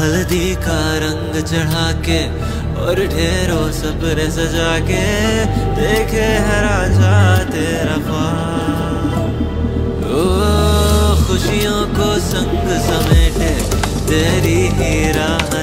हल्दी का रंग चढ़ा के और ढेरों सपने सजा के देखे है राजा तेरा ख्वाब। ओ खुशियों को संग समेटे तेरी ही राह